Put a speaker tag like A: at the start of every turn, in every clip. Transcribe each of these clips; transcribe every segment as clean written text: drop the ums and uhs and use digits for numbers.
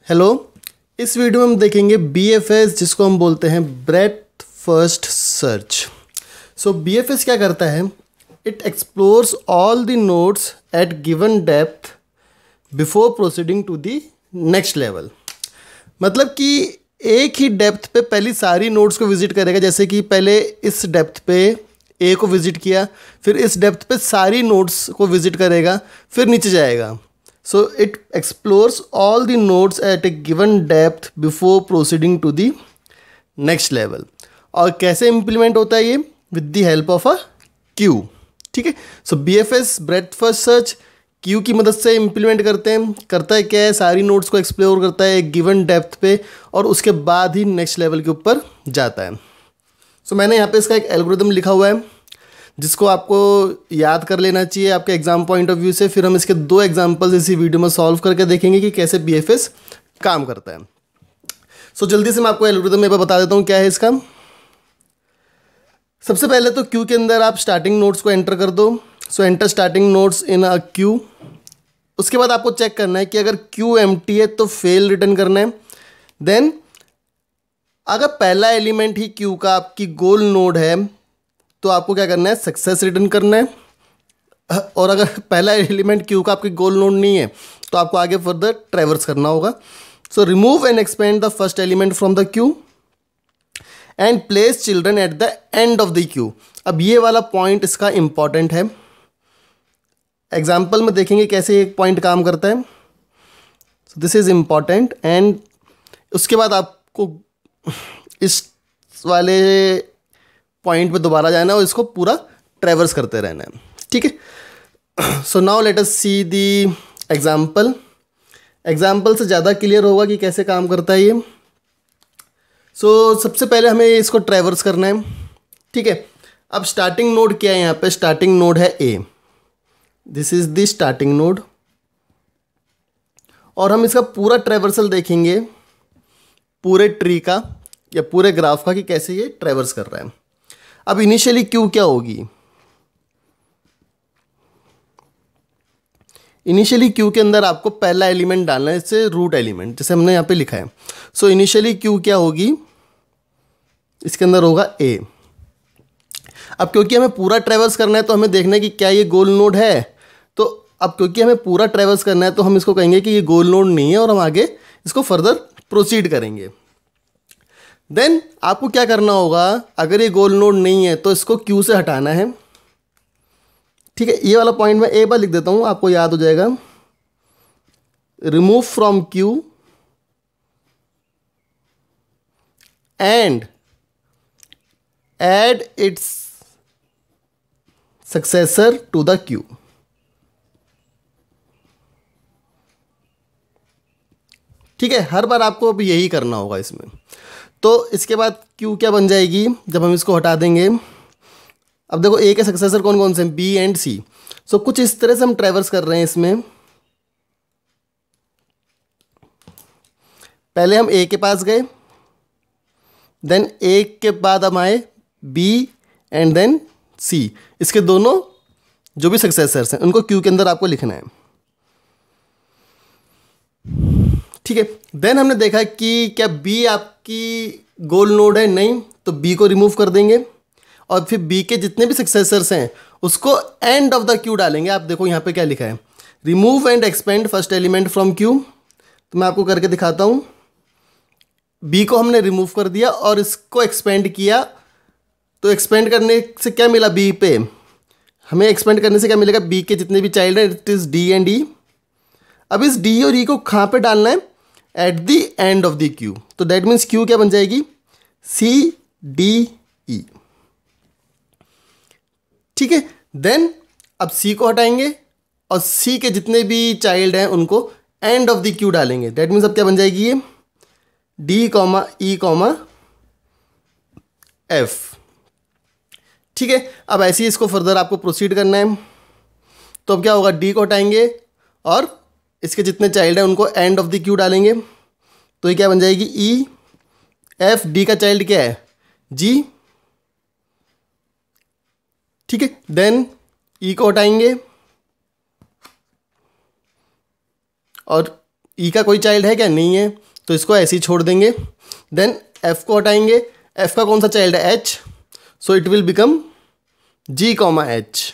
A: Hello. इस video में हम देखेंगे BFS, जिसको हम बोलते हैं breadth first search. So BFS क्या करता है? It explores all the nodes at given depth before proceeding to the next level. मतलब कि एक ही डेप्थ पे पहली सारी नोड्स को विजिट करेगा। जैसे कि पहले इस डेप्थ पे ए को विजिट किया, फिर इस डेप्थ पे सारी नोड्स को विजिट करेगा, फिर नीचे जाएगा। So it explores all the nodes at a given depth before proceeding to the next level। और कैसे इम्प्लीमेंट होता है ये? With the help of a queue. ठीक है। So BFS breadth first search queue की मदद से इम्प्लीमेंट करते हैं। करता है क्या है? सारी नोड्स को एक्सप्लोर करता है एक गिवन डेप्थ पे, और उसके बाद ही नेक्स्ट लेवल के ऊपर जाता है। सो मैंने यहाँ पे इसका एक एल्गोरिदम लिखा हुआ है, जिसको आपको याद कर लेना चाहिए आपके एग्जाम पॉइंट ऑफ व्यू से। फिर हम इसके 2 एग्जांपल्स इसी वीडियो में सॉल्व करके देखेंगे कि कैसे BFS काम करता है। सो जल्दी से मैं आपको एल्गोरिदम में बता देता हूँ क्या है इसका। सबसे पहले तो क्यू के अंदर आप स्टार्टिंग नोड्स को एंटर कर दो। So enter starting nodes in a queue. उसके बाद आपको चेक करना है कि अगर क्यू एम्प्टी है तो फेल रिटर्न करना है। देन अगर पहला एलिमेंट ही क्यू का आपकी गोल नोड है तो आपको क्या करना है? सक्सेस रिटर्न करना है। और अगर पहला एलिमेंट क्यू का आपकी गोल नोड नहीं है तो आपको आगे फर्दर ट्रैवर्स करना होगा। So remove and expand the first element from the queue and place children at the end of the queue. अब ये वाला पॉइंट इसका इंपॉर्टेंट है। एग्जाम्पल में देखेंगे कैसे एक पॉइंट काम करता है। So this is important. And उसके बाद आपको इस वाले पॉइंट पे दोबारा जाना है और इसको पूरा ट्रैवर्स करते रहना है। ठीक है। So now let us see the example. Example से ज़्यादा क्लियर होगा कि कैसे काम करता है ये। सो सबसे पहले हमें इसको ट्रैवर्स करना है। ठीक है। अब स्टार्टिंग नोड क्या है? यहाँ पे स्टार्टिंग नोड है A। This is the starting node. और हम इसका पूरा ट्रैवर्सल देखेंगे, पूरे ट्री का या पूरे ग्राफ का, कि कैसे ये ट्रैवर्स कर रहा है। अब इनिशियली क्यू क्या होगी? इनिशियली क्यू के अंदर आपको पहला एलिमेंट डालना है, इससे रूट एलिमेंट, जैसे हमने यहाँ पे लिखा है। सो इनिशियली क्यू क्या होगी? इसके अंदर होगा A। अब क्योंकि हमें पूरा ट्रैवर्स करना है तो हमें देखना है कि क्या ये गोल नोड है। तो अब क्योंकि हमें पूरा ट्रैवर्स करना है तो हम इसको कहेंगे कि ये गोल नोड नहीं है और हम आगे इसको फर्दर प्रोसीड करेंगे। देन आपको क्या करना होगा? अगर ये गोल नोड नहीं है तो इसको क्यू से हटाना है। ठीक है। ये वाला पॉइंट मैं एक बार लिख देता हूं, आपको याद हो जाएगा। Remove from queue and add its successor to the queue. ठीक है। हर बार आपको अब यही करना होगा इसमें। तो इसके बाद क्यू क्या बन जाएगी जब हम इसको हटा देंगे? अब देखो A के सक्सेसर कौन कौन से हैं? B and C। सो कुछ इस तरह से हम ट्रैवर्स कर रहे हैं इसमें। पहले हम A के पास गए, देन A के बाद हम आए B एंड देन C। इसके दोनों जो भी सक्सेसर्स हैं उनको क्यू के अंदर आपको लिखना है। ठीक है। देन हमने देखा कि क्या B आपकी गोल नोड है? नहीं, तो B को रिमूव कर देंगे और फिर B के जितने भी सक्सेसर्स हैं उसको एंड ऑफ द क्यू डालेंगे। आप देखो यहाँ पे क्या लिखा है, remove and expand first element from queue. तो मैं आपको करके दिखाता हूँ। B को हमने रिमूव कर दिया और इसको एक्सपेंड किया। तो एक्सपेंड करने से क्या मिला? B पे हमें एक्सपेंड करने से क्या मिलेगा? B के जितने भी चाइल्ड हैं, it is D and E। अब इस D और E को कहाँ पे डालना है? At the end of the queue. तो दैट मीन्स क्यू क्या बन जाएगी? CDE। ठीक है। देन अब C को हटाएंगे और C के जितने भी चाइल्ड हैं उनको एंड ऑफ द क्यू डालेंगे। दैट मीन्स अब क्या बन जाएगी? ये D, E, F। ठीक है। अब ऐसे ही इसको फर्दर आपको प्रोसीड करना है। तो अब क्या होगा? D को हटाएंगे और इसके जितने चाइल्ड हैं उनको एंड ऑफ द क्यू डालेंगे। तो ये क्या बन जाएगी? EF। D का चाइल्ड क्या है? G। ठीक है। देन E को हटाएंगे और ई का कोई चाइल्ड है क्या, नहीं है, तो इसको ऐसे ही छोड़ देंगे। देन एफ को हटाएंगे, एफ का कौन सा चाइल्ड है, H, so it will become G comma H.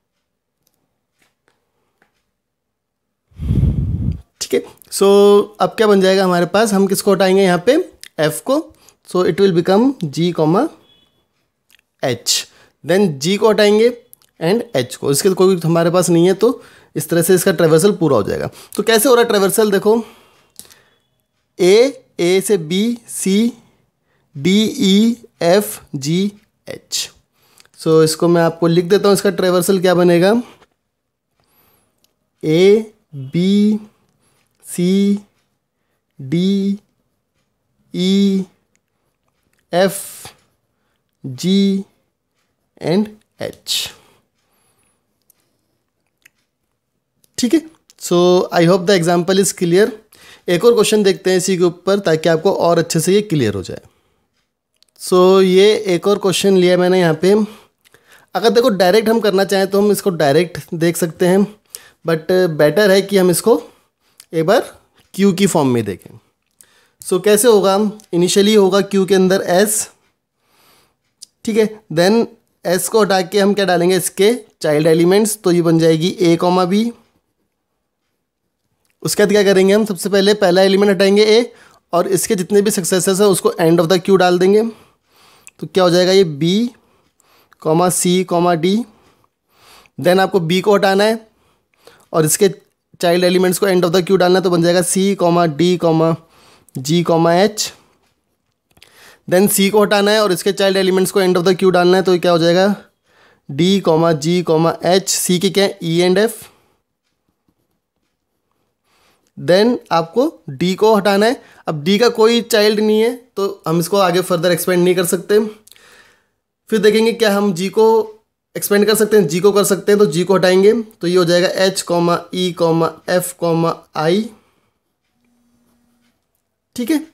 A: ठीक है, सो अब क्या बन जाएगा हमारे पास, हम किसको हटाएंगे यहाँ पे, एफ को, so it will become G comma H. Then G को हटाएंगे एंड एच को, इसके कोई हमारे पास नहीं है, तो इस तरह से इसका ट्रेवर्सल पूरा हो जाएगा। तो कैसे हो रहा है ट्रेवर्सल, देखो ए से B, C, D, E, F, G, H. So इसको मैं आपको लिख देता हूँ, इसका ट्रेवर्सल क्या बनेगा, A, B, C, D, E, F, G and H. ठीक है, so I hope the example is clear. एक और क्वेश्चन देखते हैं इसी के ऊपर, ताकि आपको और अच्छे से ये क्लियर हो जाए। सो ये एक और क्वेश्चन लिया मैंने यहाँ पे। अगर देखो डायरेक्ट हम करना चाहें तो हम इसको डायरेक्ट देख सकते हैं, बट बेटर है कि हम इसको एक बार क्यू की फॉर्म में देखें। सो कैसे होगा, इनिशियली होगा क्यू के अंदर एस, ठीक है, देन एस को हटा के हम क्या डालेंगे, इसके चाइल्ड एलिमेंट्स, तो ये बन जाएगी ए कॉमा बी। उसके बाद क्या करेंगे हम, सबसे पहले पहला एलिमेंट हटाएंगे ए, और इसके जितने भी सक्सेसर्स हैं उसको एंड ऑफ द क्यू डाल देंगे। तो क्या हो जाएगा, ये B comma C comma D. Then आपको बी को हटाना है और इसके चाइल्ड एलिमेंट्स को एंड ऑफ द क्यू डालना है, तो बन जाएगा C comma D comma G comma H. Then C को हटाना है और इसके चाइल्ड एलिमेंट्स को एंड ऑफ द क्यू डालना है, तो क्या हो जाएगा D comma G comma H. C के क्या है, ई एंड एफ। देन आपको डी को हटाना है। अब डी का कोई चाइल्ड नहीं है, तो हम इसको आगे फर्दर एक्सपेंड नहीं कर सकते। फिर देखेंगे क्या हम जी को एक्सपेंड कर सकते हैं, जी को कर सकते हैं, तो जी को हटाएंगे, तो ये हो जाएगा H comma E comma F comma I. ठीक है,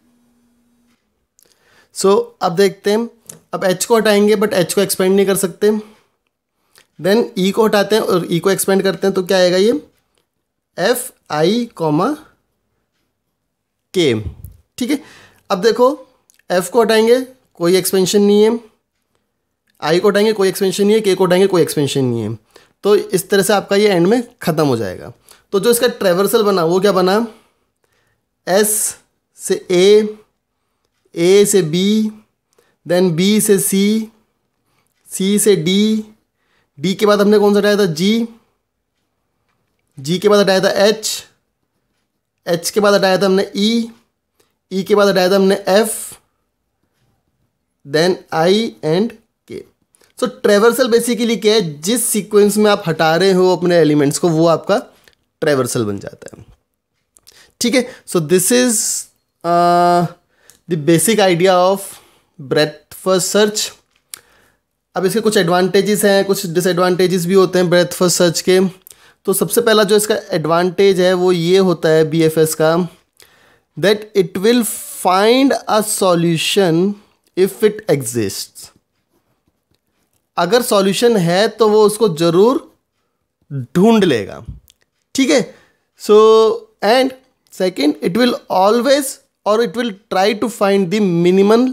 A: सो अब देखते हैं, अब एच को हटाएंगे बट एच को एक्सपेंड नहीं कर सकते। देन ई को हटाते हैं और ई को एक्सपेंड करते हैं, तो क्या आएगा ये एफ आई कॉमा के। ठीक है, अब देखो एफ को हटाएंगे, कोई एक्सपेंशन नहीं है, आई को हटाएंगे, कोई एक्सपेंशन नहीं है, के को हटाएंगे, कोई एक्सपेंशन नहीं है, तो इस तरह से आपका ये एंड में ख़त्म हो जाएगा। तो जो इसका ट्रेवर्सल बना वो क्या बना, एस से ए से बी, देन बी से सी, सी से डी, डी के बाद हमने कौन सा हटाया था, जी, जी के बाद हटाया था एच, एच के बाद हटाया था हमने ई के बाद हटाया था हमने एफ, देन आई एंड के। सो ट्रेवर्सल बेसिकली क्या है, जिस सीक्वेंस में आप हटा रहे हो अपने एलिमेंट्स को वो आपका ट्रेवर्सल बन जाता है। ठीक है, so this is the basic idea of breadth first search. अब इसके कुछ एडवांटेजेस हैं, कुछ डिसएडवांटेजेस भी होते हैं ब्रेथ फर्स्ट सर्च के। तो सबसे पहला जो इसका एडवांटेज है वो ये होता है BFS का, that it will find a solution if it exists. अगर सॉल्यूशन है तो वो उसको ज़रूर ढूंढ लेगा। ठीक है, so and second, it will always और it will try to find the minimal,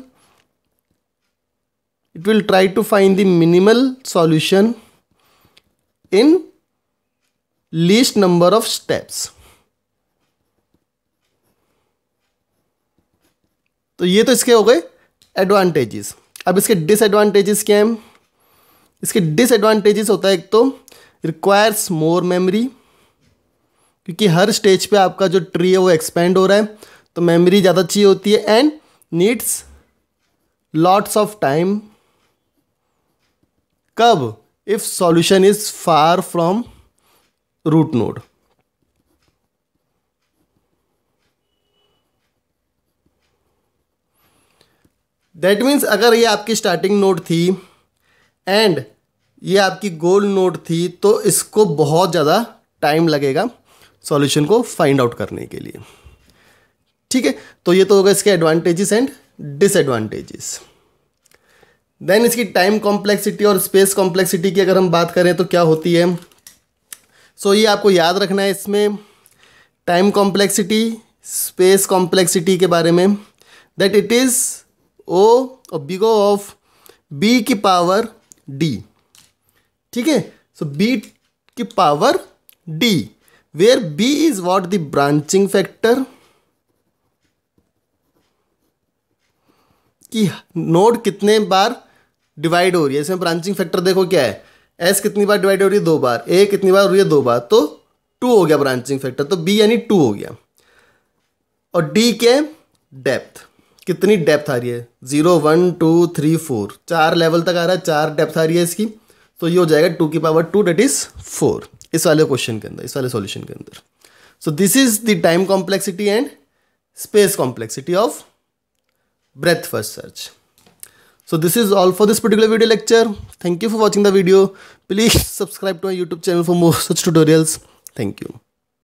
A: it will try to find the minimal solution in least number of steps। तो ये तो इसके हो गए एडवांटेजेस। अब इसके डिसएडवांटेजेस क्या हैं, इसके डिसएडवांटेजेस होता है एक तो रिक्वायर्स मोर मेमोरी, क्योंकि हर स्टेज पे आपका जो ट्री है वो एक्सपेंड हो रहा है, तो मेमोरी ज़्यादा चाहिए होती है, and needs lots of time. कब, if solution is far from root node. That means अगर ये आपकी स्टार्टिंग नोड थी एंड ये आपकी गोल नोड थी, तो इसको बहुत ज़्यादा टाइम लगेगा सॉल्यूशन को फाइंड आउट करने के लिए। ठीक है, तो ये तो होगा इसके एडवांटेजेस एंड डिसएडवांटेजेस। देन इसकी टाइम कॉम्प्लेक्सिटी और स्पेस कॉम्प्लेक्सिटी की अगर हम बात करें तो क्या होती है, सो ये आपको याद रखना है। इसमें टाइम कॉम्प्लेक्सिटी स्पेस कॉम्प्लेक्सिटी के बारे में, that it is O or big O of B की पावर डी। ठीक है, सो बी की power D, where B is what the branching factor, कि नोड कितने बार डिवाइड हो रही है। इसमें ब्रांचिंग फैक्टर देखो क्या है, एस कितनी बार डिवाइड हो रही है, 2 बार, ए कितनी बार हो रही है, 2 बार, तो 2 हो गया ब्रांचिंग फैक्टर, तो बी यानी 2 हो गया। और डी के डेप्थ, कितनी डेप्थ आ रही है, 0 1 2 3 4, 4 लेवल तक आ रहा है, 4 डेप्थ आ रही है इसकी, तो ये हो जाएगा 2 की पावर 2 दैट इज 4 इस वाले क्वेश्चन के अंदर, इस वाले सॉल्यूशन के अंदर। So this is the time complexity and space complexity of breadth first search. So this is all for this particular video lecture. Thank you for watching the video. Please subscribe to my YouTube channel for more such tutorials. Thank you.